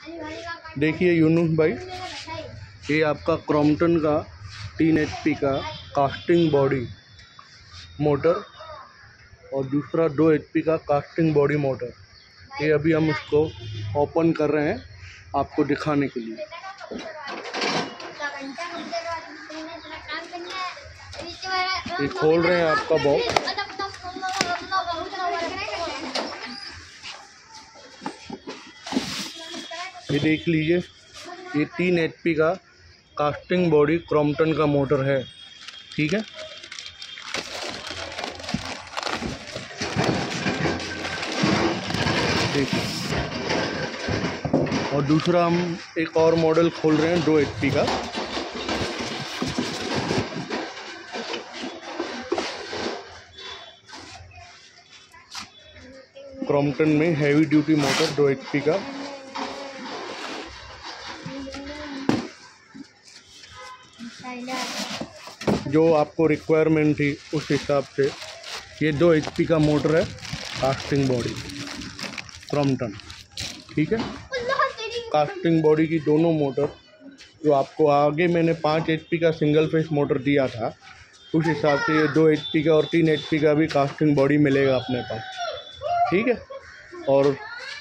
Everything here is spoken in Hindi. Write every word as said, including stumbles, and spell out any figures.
देखिए यूनुस भाई, ये आपका क्रॉम्पटन का तीन एच पी का कास्टिंग बॉडी मोटर और दूसरा दो एच पी का कास्टिंग बॉडी मोटर। ये अभी हम उसको ओपन कर रहे हैं आपको दिखाने के लिए। ये खोल रहे हैं आपका बॉक्स। ये देख लीजिए, ये तीन एच पी का कास्टिंग बॉडी क्रॉम्पटन का मोटर है, ठीक है। देखिए, और दूसरा हम एक और मॉडल खोल रहे हैं दो एच पी का। क्रॉम्पटन में हैवी ड्यूटी मोटर दो एच पी का। जो आपको रिक्वायरमेंट थी उस हिसाब से ये दो एच पी का मोटर है, कास्टिंग बॉडी क्रॉम्पटन, ठीक है। कास्टिंग बॉडी की दोनों मोटर, जो आपको आगे मैंने पाँच एच पी का सिंगल फेस मोटर दिया था, उस हिसाब से ये दो एच पी का और तीन एच पी का भी कास्टिंग बॉडी मिलेगा अपने पास, ठीक है। और